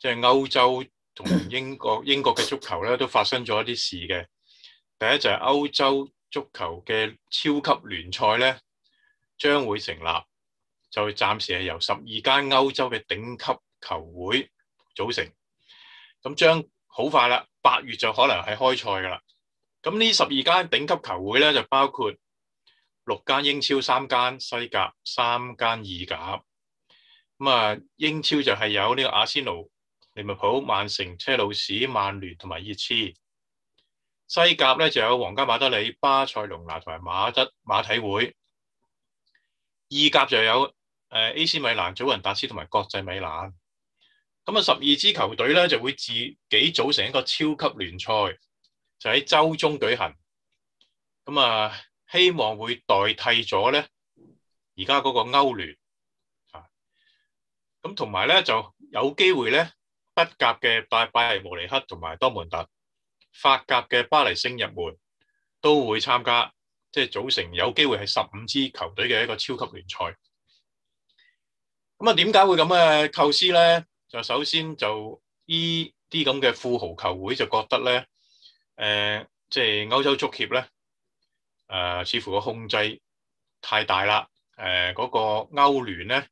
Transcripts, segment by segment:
即係歐洲同英國嘅足球咧都發生咗一啲事嘅。第一就係歐洲足球嘅超級聯賽咧將會成立，就暫時係由12間歐洲嘅頂級球會組成。咁將好快啦，8月就可能係開賽㗎啦。咁呢12間頂級球會咧就包括6間英超、3間西甲、3間意甲。咁啊，英超就係有呢個阿仙奴、利物浦、曼城、車路士、曼聯同埋熱刺。西甲咧就有皇家馬德里、巴塞隆拿同埋馬體會。意甲就有AC 米蘭、祖雲達斯同埋國際米蘭。咁啊，12支球隊咧就會自己組成一個超級聯賽，就喺週中舉行。咁啊，希望會代替咗咧而家嗰個歐聯。咁同埋咧就有機會咧，德甲嘅拜仁慕尼黑同埋多蒙特，法甲嘅巴黎聖日門都會參加，即係組成有機會係15支球隊嘅一個超級聯賽。咁啊，點解會咁嘅構思咧？就首先就呢啲咁嘅富豪球會就覺得咧，即係歐洲足協咧，似乎個控制太大啦。嗰個歐聯咧，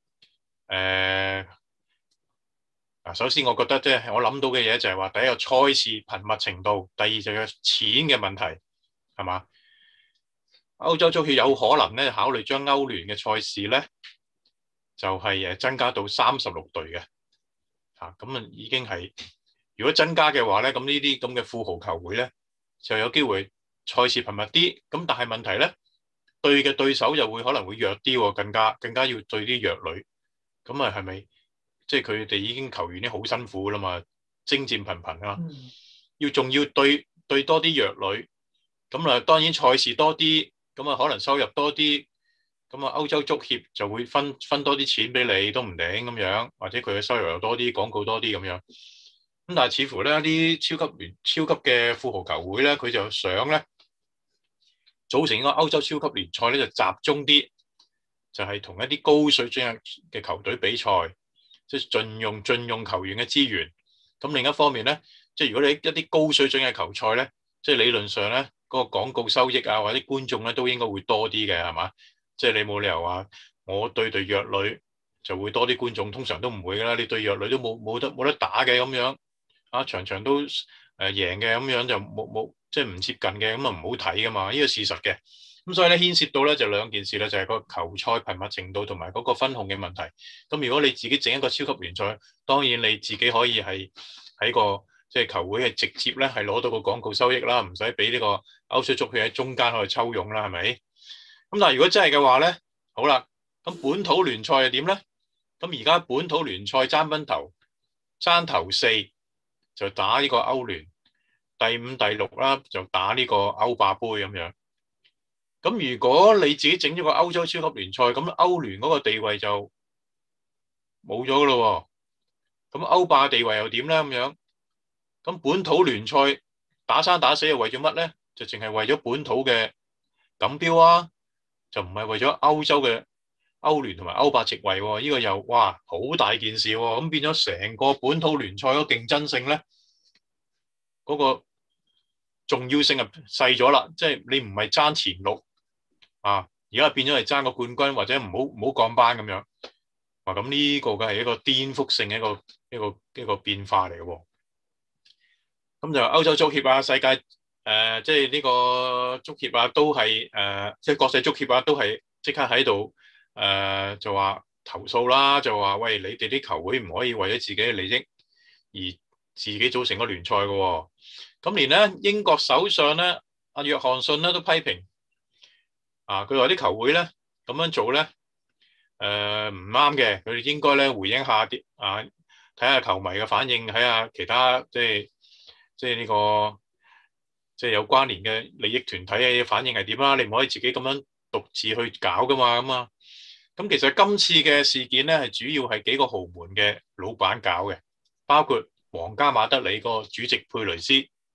首先我覺得即係我諗到嘅嘢就係話，第一個賽事頻密程度，第二就係錢嘅問題，係嘛？歐洲足協有可能咧考慮將歐聯嘅賽事咧，就係增加到36隊嘅。咁啊已經係，如果增加嘅話咧，咁呢啲咁嘅富豪球會咧就有機會賽事頻密啲。咁但係問題咧，對嘅對手就會可能會弱啲喎，更加要對啲弱旅。咁啊係咪即係佢哋已經球員已經好辛苦啦嘛，征戰頻頻啊，仲要對多啲弱旅。咁啊當然賽事多啲，咁啊可能收入多啲。咁啊，歐洲足協就會分多啲錢俾你都唔定咁樣，或者佢嘅收入又多啲，廣告多啲咁樣。咁但係似乎咧啲超級嘅富豪球會咧，佢就想咧組成一個歐洲超級聯賽咧，就集中啲，就係同一啲高水準嘅球隊比賽，即係盡用球員嘅資源。咁另一方面咧，即係如果你一啲高水準嘅球賽咧，即係理論上咧嗰個廣告收益啊，或者觀眾咧都應該會多啲嘅，係嘛？即係你冇理由話我對弱旅就會多啲觀眾，通常都唔會㗎啦。你對弱旅都冇得打嘅咁樣，場場都贏嘅咁樣就冇即係唔接近嘅，咁啊唔好睇㗎嘛。呢個事實嘅。咁所以咧牽涉到咧就兩件事啦，就係個球賽頻密程度同埋嗰個分紅嘅問題。咁如果你自己整一個超級聯賽，當然你自己可以係喺個即係球會係直接咧係攞到個廣告收益啦，唔使俾呢個歐洲足協喺中間喺度抽傭啦，係咪？咁但係如果真係嘅話咧，好啦，咁本土聯賽係點咧？咁而家本土聯賽爭頭4就打呢個歐聯，第5、第6啦就打呢個歐霸杯咁樣。咁如果你自己整咗個歐洲超級聯賽，咁歐聯嗰個地位就冇咗噶咯。咁歐霸地位又點咧？咁樣，咁本土聯賽打生打死係為咗乜咧？就淨係為咗本土嘅錦標啊！就唔係為咗歐洲嘅歐聯同埋歐霸席位喎，呢個又哇好大件事喎，咁變咗成個本土聯賽嗰競爭性咧，嗰個重要性啊細咗啦，即係你唔係爭前6啊，而家變咗係爭個冠軍或者唔好降班咁樣，咁呢個嘅係一個顛覆性嘅一個變化嚟嘅喎。咁就歐洲足協啊、世界即係呢個足協啊，都係即係國際足協啊，都係即刻喺度就話投訴啦，就話喂，你哋啲球會唔可以為咗自己嘅利益而自己組成個聯賽嘅喎。咁連咧英國首相咧阿約翰遜咧都批評佢話啲球會咧咁樣做咧唔啱嘅，佢哋應該咧回應下啲睇下球迷嘅反應，睇下其他即係呢個。即係有關聯嘅利益團體嘅反應係點啦？你唔可以自己咁樣獨自去搞噶嘛咁啊！咁其實今次嘅事件咧，係主要係幾個豪門嘅老闆搞嘅，包括皇家馬德里個主席佩雷斯，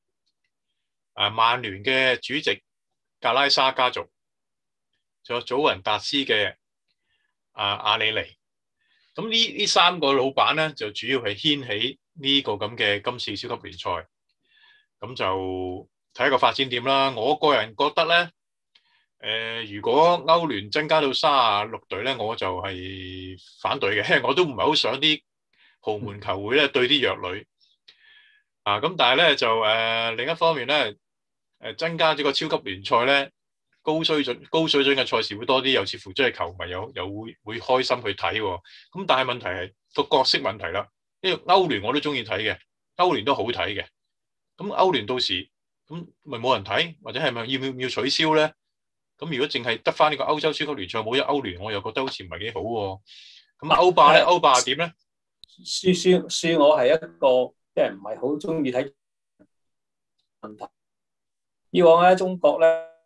曼聯嘅主席格拉沙家族，仲有祖雲達斯嘅阿里尼， 咁呢三個老闆咧，就主要係掀起呢個咁嘅今次超級聯賽。咁就睇一個發展點啦。我個人覺得咧，如果歐聯增加到36隊咧，我就係反對嘅，因為我都唔係好想啲豪門球會咧對啲弱旅。咁但係咧就另一方面咧，增加咗個超級聯賽咧，高水準嘅賽事會多啲，又似乎即係球迷又會開心去睇喎。咁但係問題係個角色問題啦，因為歐聯我都中意睇嘅，歐聯都好睇嘅。咁歐聯到時咁咪冇人睇，或者係咪要取消咧？咁如果淨係得翻呢個歐洲超級聯賽冇咗歐聯，我又覺得好似唔係幾好喎。咁歐霸咧，歐霸點咧？ 恕我係一個即係唔係好中意睇問題。以往咧，中國咧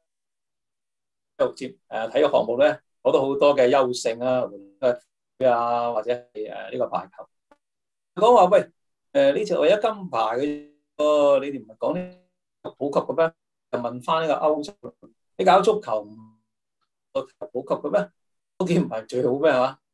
接體育項目咧，攞到好多嘅優勝啊，或者係呢個排球。講話喂，呢次為咗金牌嘅喎，你哋唔係講呢個普及嘅咩？就問翻呢個歐洲，你搞足球唔普及嘅咩？都見唔係最好咩係嘛？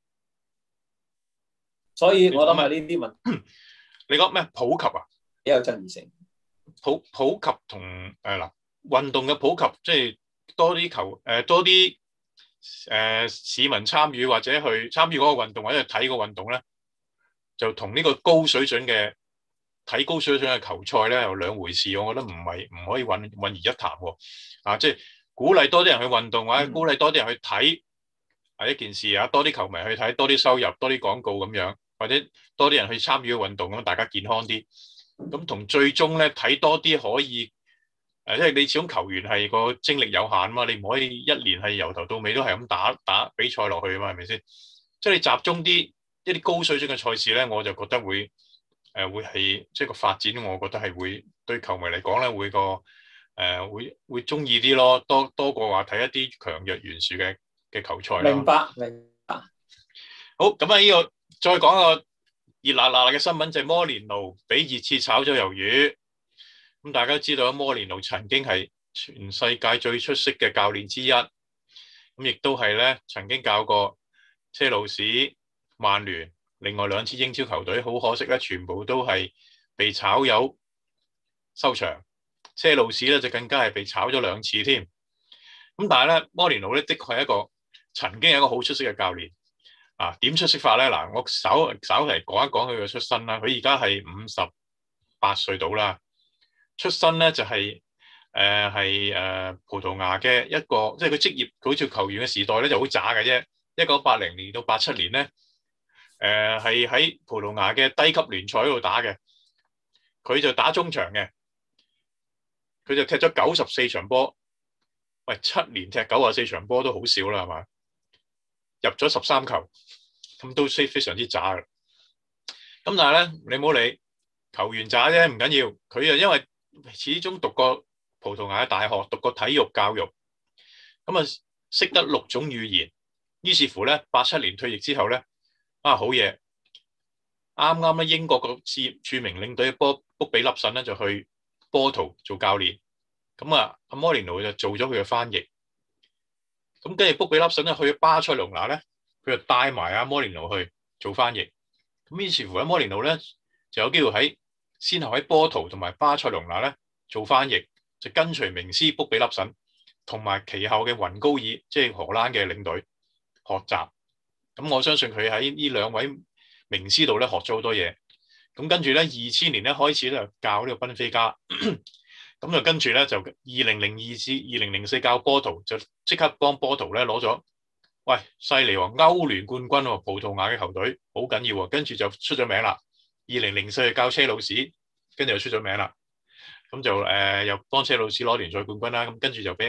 所以我諗係呢啲問題。 你講咩普及啊？ 比較爭議性。 普及同嗱運動嘅普及，即係多啲多啲市民參與或者去參與嗰個運動或者去睇個運動咧，就同呢個高水準嘅睇高水準嘅球賽咧有兩回事。我覺得唔可以混而一談喎。即係鼓勵多啲人去運動或者鼓勵多啲人去睇係一件事啊，多啲球迷去睇，多啲收入，多啲廣告咁樣，或者多啲人去參與運動咁，大家健康啲。咁同最終咧睇多啲可以因為你始終球員係個精力有限啊嘛，你唔可以一年係由頭到尾都係咁打比賽落去啊嘛，係咪先？即係你集中一啲高水準嘅賽事咧，我就覺得會係即係個發展，我覺得係會對球迷嚟講咧會個會中意啲咯，多過話睇一啲強弱懸殊嘅球賽咯。 明白。 好，咁啊呢個再講個熱辣辣嘅新聞就係摩連奴俾熱刺炒咗魷魚。咁大家都知道摩連奴曾經係全世界最出色嘅教練之一，咁亦都係咧曾經教過車路士、曼聯，另外兩支英超球隊。好可惜咧，全部都係被炒魷收場。車路士咧就更加係被炒咗2次添。咁但係咧，摩連奴咧的確係曾經係一個好出色嘅教練。點出色法咧？嗱，我稍嚟講一講佢嘅出身啦。佢而家係58歲到啦。出身咧就係葡萄牙嘅一個，即係佢職業好似球員嘅時代咧就好渣嘅啫。1980年到87年咧，係喺葡萄牙嘅低級聯賽嗰度打嘅。佢就打中場嘅，佢就踢咗94場波。喂，7年踢94場波都好少啦，係嘛？入咗13球，咁都非常之渣嘅。咁但係咧，你唔好理球員渣啫，唔緊要。佢就因為始終讀過葡萄牙嘅大學，讀過體育教育，咁啊識得6種語言。於是乎咧，87年退役之後咧，好嘢！啱啱咧英國個著名領隊卜比粒遜咧就去波圖做教練，咁阿摩連奴就做咗佢嘅翻譯。咁跟住卜比粒遜咧去巴塞隆拿咧，佢就帶埋阿摩連奴去做翻譯。咁於是乎阿摩連奴咧就有機會先後喺波圖同埋巴塞隆拿咧做翻譯，就跟隨名師卜比粒遜同埋其後嘅雲高爾，即係荷蘭嘅領隊學習。咁我相信佢喺呢2位名師度咧學咗好多嘢。咁跟住咧2000年咧開始咧教呢個賓菲加，咁就跟住咧就2002至2004教波圖，就即刻幫波圖咧攞咗，喂，犀利喎，歐聯冠軍喎，葡萄牙嘅球隊好緊要喎。跟住就出咗名啦。2004教車路士，跟住就出咗名啦。咁就又幫車路士攞聯賽冠軍啦。咁跟住就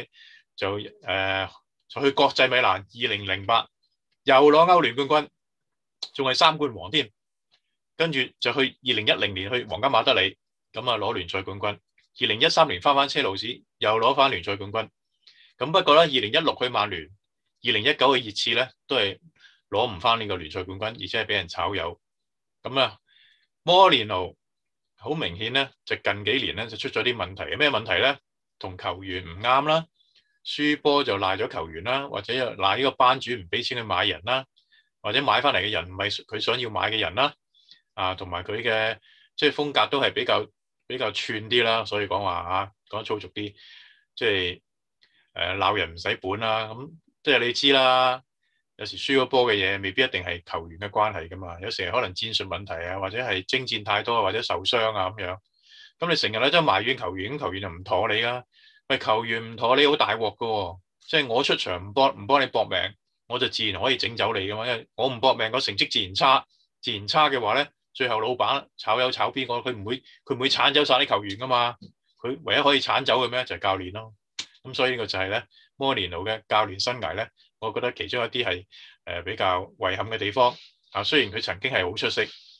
去國際米蘭，2008又攞歐聯冠軍，仲係3冠王添。跟住就去2010年去皇家馬德里，咁啊攞聯賽冠軍。2013年翻車路士，又攞翻聯賽冠軍。咁不過咧，2016去曼聯，2019去熱刺咧，都係攞唔翻呢個聯賽冠軍，而且係俾人炒魷。咁啊，摩連奴好明顯咧，就近幾年咧就出咗啲問題。咩問題咧？同球員唔啱啦，輸波就賴咗球員啦，或者又賴呢個班主唔俾錢去買人啦。 或者買翻嚟嘅人唔係佢想要買嘅人啦，同埋佢嘅即係風格都係比較串啲啦，所以講話講粗俗啲，即係鬧人唔使本啦，咁即係你知啦。有時輸咗波嘅嘢未必一定係球員嘅關係噶嘛，有時可能戰術問題啊，或者係征戰太多或者受傷啊咁樣。咁你成日咧都埋怨球員，球員就唔妥你啦。喂，球員唔妥你好大鑊噶喎，即係我出場唔幫你搏命，我就自然可以整走你噶嘛。因為我唔搏命，個成績自然差嘅話咧，最後老闆炒魷炒邊個？佢唔會鏟走晒啲球員噶嘛。佢唯一可以鏟走嘅咩就係教練咯。咁所以呢個就係咧摩連奴嘅教練生涯咧。我覺得其中一啲係比較遺憾嘅地方。雖然佢曾經係好出色，